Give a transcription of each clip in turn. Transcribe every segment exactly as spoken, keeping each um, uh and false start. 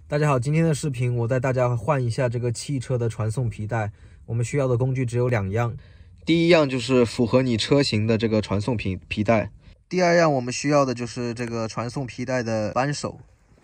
大家好，今天的视频我带大家换一下这个汽车的传送皮带。我们需要的工具只有两样，第一样就是符合你车型的这个传送皮皮带，第二样我们需要的就是这个传送皮带的扳手。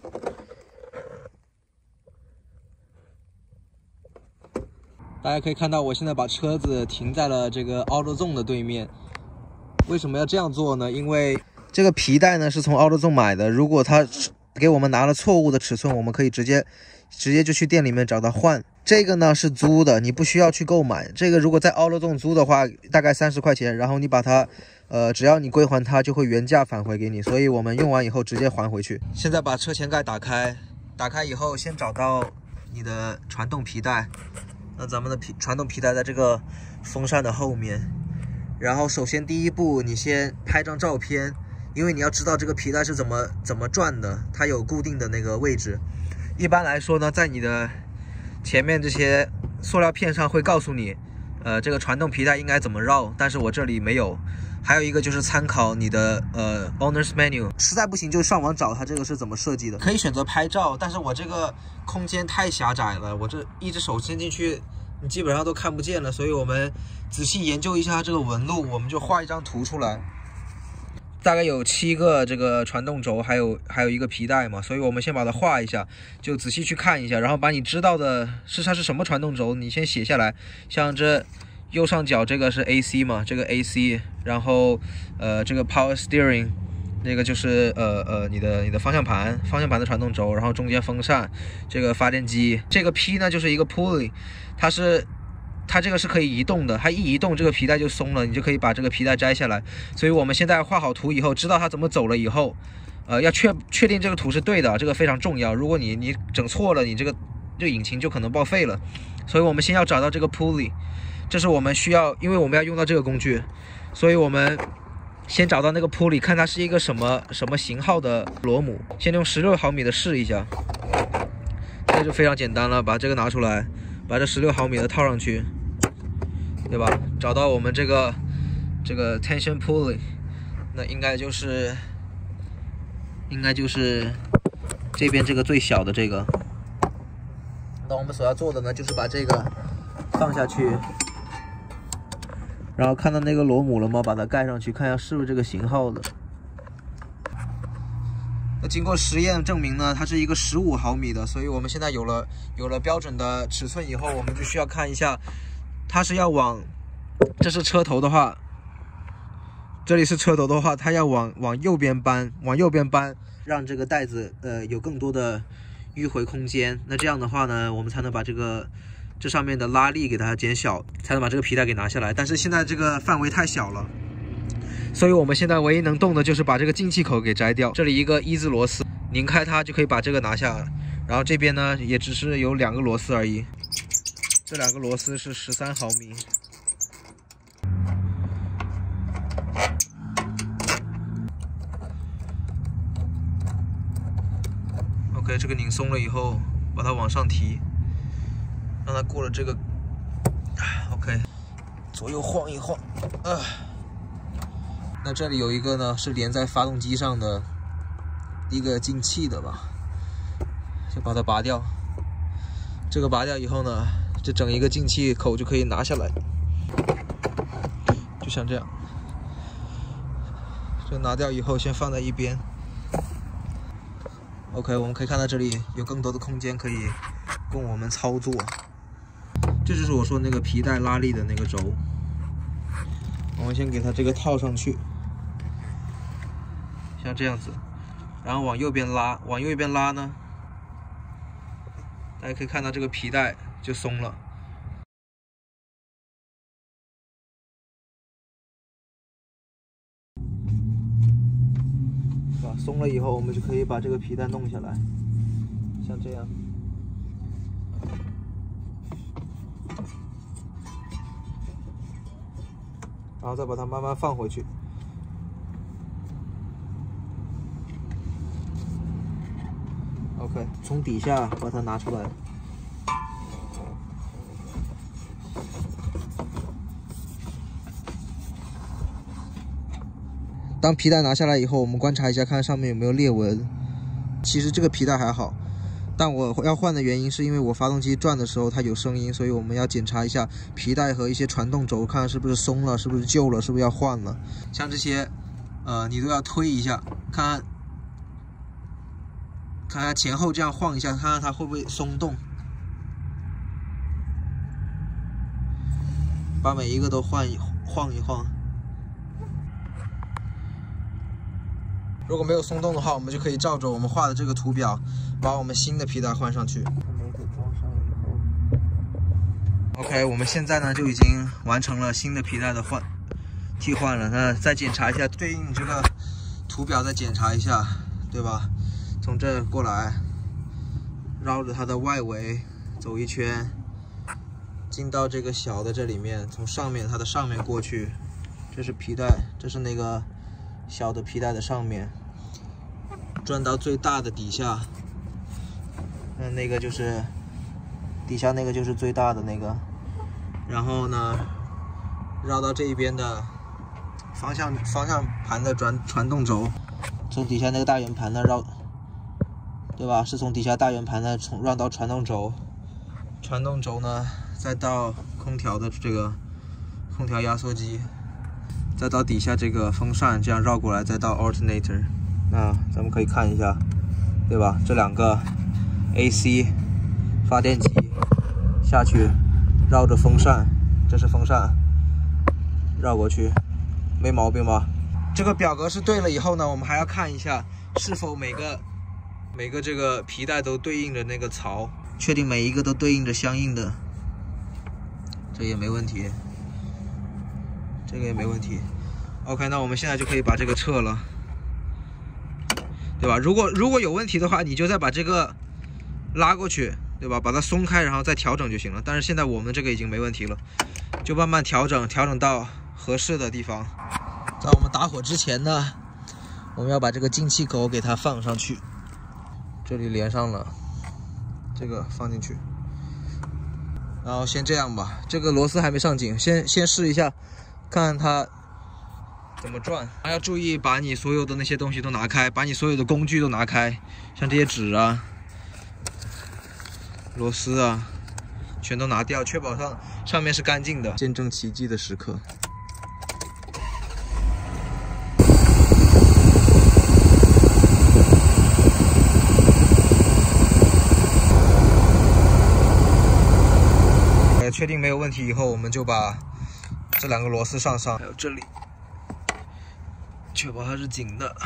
大家可以看到，我现在把车子停在了这个 AutoZone 的对面。为什么要这样做呢？因为这个皮带呢是从 AutoZone 买的，如果它给我们拿了错误的尺寸，我们可以直接直接就去店里面找他换。这个呢是租的，你不需要去购买。这个如果在 AutoZone 租的话，大概三十块钱，然后你把它，呃，只要你归还它，就会原价返回给你。所以我们用完以后直接还回去。现在把车前盖打开，打开以后先找到你的传动皮带。那咱们的皮传动皮带在这个风扇的后面。然后首先第一步，你先拍张照片。因为你要知道这个皮带是怎么怎么转的，它有固定的那个位置。一般来说呢，在你的前面这些塑料片上会告诉你，呃，这个传动皮带应该怎么绕，但是我这里没有。还有一个就是参考你的呃 Owner's Manual， 实在不行就上网找它这个是怎么设计的。可以选择拍照，但是我这个空间太狭窄了，我这一只手伸进去，你基本上都看不见了。所以我们仔细研究一下这个纹路，我们就画一张图出来。大概有七个这个传动轴，还有还有一个皮带嘛，所以我们先把它画一下，就仔细去看一下，然后把你知道的是它是什么传动轴，你先写下来。像这右上角这个是 A C 嘛，这个 A C， 然后呃这个 Power Steering， 那个就是呃呃你的你的方向盘，方向盘的传动轴，然后中间风扇，这个发电机，这个 P 呢就是一个 pulley， 它是。它这个是可以移动的，它一移动这个皮带就松了，你就可以把这个皮带摘下来。所以我们现在画好图以后，知道它怎么走了以后，呃，要确确定这个图是对的，这个非常重要。如果你你整错了，你这个这个引擎就可能报废了。所以我们先要找到这个 pulley， 这是我们需要，因为我们要用到这个工具，所以我们先找到那个 pulley， 看它是一个什么什么型号的螺母。先用十六毫米的试一下，这就非常简单了，把这个拿出来。把这十六毫米的套上去，对吧？找到我们这个这个 tension pulley， 那应该就是应该就是这边这个最小的这个。那我们所要做的呢，就是把这个放下去，然后看到那个螺母了吗？把它盖上去，看一下是不是这个型号的。那经过实验证明呢，它是一个十五毫米的，所以我们现在有了有了标准的尺寸以后，我们就需要看一下，它是要往，这是车头的话，这里是车头的话，它要往往右边搬，往右边搬，让这个带子呃有更多的迂回空间。那这样的话呢，我们才能把这个这上面的拉力给它减小，才能把这个皮带给拿下来。但是现在这个范围太小了。所以我们现在唯一能动的就是把这个进气口给摘掉。这里一个一字螺丝，拧开它就可以把这个拿下。然后这边呢，也只是有两个螺丝而已。这两个螺丝是十三毫米。OK， 这个拧松了以后，把它往上提，让它过了这个。OK， 左右晃一晃，啊。那这里有一个呢，是连在发动机上的一个进气的吧，就把它拔掉。这个拔掉以后呢，这整一个进气口就可以拿下来，就像这样。这拿掉以后，先放在一边。OK， 我们可以看到这里有更多的空间可以供我们操作。这就是我说那个皮带拉力的那个轴。我们先给它这个套上去。像这样子，然后往右边拉，往右边拉呢，大家可以看到这个皮带就松了。是吧？松了以后，我们就可以把这个皮带弄下来，像这样。然后再把它慢慢放回去。OK， 从底下把它拿出来。当皮带拿下来以后，我们观察一下，看上面有没有裂纹。其实这个皮带还好， 但我要换的原因是因为我发动机转的时候它有声音，所以我们要检查一下皮带和一些传动轴，看看是不是松了，是不是旧了，是不是要换了。像这些，呃，你都要推一下，看看看看前后这样晃一下，看看它会不会松动。把每一个都换一晃一晃。如果没有松动的话，我们就可以照着我们画的这个图表，把我们新的皮带换上去。OK， 我们现在呢就已经完成了新的皮带的换替换了。那再检查一下对应这个图表，再检查一下，对吧？从这过来，绕着它的外围走一圈，进到这个小的这里面，从上面它的上面过去，这是皮带，这是那个小的皮带的上面，转到最大的底下，那那个就是底下那个就是最大的那个，然后呢，绕到这一边的方向方向盘的转传动轴，从底下那个大圆盘的绕，对吧？是从底下大圆盘的从绕到传动轴，传动轴呢，再到空调的这个空调压缩机。再到底下这个风扇，这样绕过来，再到 alternator。那咱们可以看一下，对吧？这两个 A C 发电机下去，绕着风扇，这是风扇，绕过去，没毛病吧？这个表格是对了以后呢，我们还要看一下是否每个每个这个皮带都对应着那个槽，确定每一个都对应着相应的，这也没问题。这个也没问题 ，OK， 那我们现在就可以把这个撤了，对吧？如果如果有问题的话，你就再把这个拉过去，对吧？把它松开，然后再调整就行了。但是现在我们这个已经没问题了，就慢慢调整，调整到合适的地方。在我们打火之前呢，我们要把这个进气口给它放上去，这里连上了，这个放进去，然后先这样吧。这个螺丝还没上紧，先先试一下。看看它怎么转，还要注意把你所有的那些东西都拿开，把你所有的工具都拿开，像这些纸啊、螺丝啊，全都拿掉，确保上上面是干净的。见证奇迹的时刻。呃，确定没有问题以后，我们就把这两个螺丝上上，还有这里，确保它是紧的。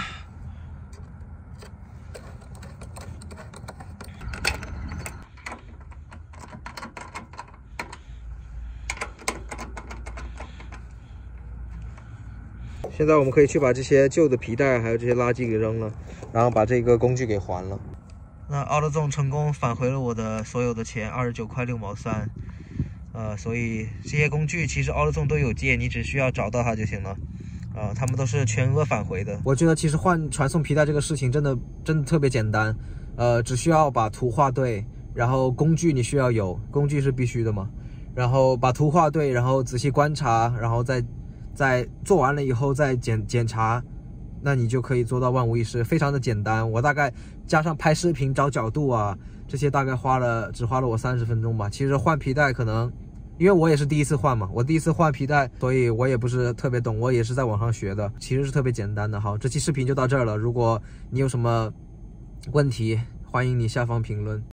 现在我们可以去把这些旧的皮带还有这些垃圾给扔了，然后把这个工具给还了。那 AutoZone 成功返回了我的所有的钱，二十九块六毛三。呃，所以这些工具其实 AutoZone 都有借，你只需要找到它就行了。啊、呃，他们都是全额返回的。我觉得其实换传送皮带这个事情真的真的特别简单，呃，只需要把图画对，然后工具你需要有，工具是必须的嘛。然后把图画对，然后仔细观察，然后再再做完了以后再检检查，那你就可以做到万无一失，非常的简单。我大概加上拍视频找角度啊，这些大概花了只花了我三十分钟吧。其实换皮带可能。因为我也是第一次换嘛，我第一次换皮带，所以我也不是特别懂，我也是在网上学的，其实是特别简单的。好，这期视频就到这儿了，如果你有什么问题，欢迎你下方评论。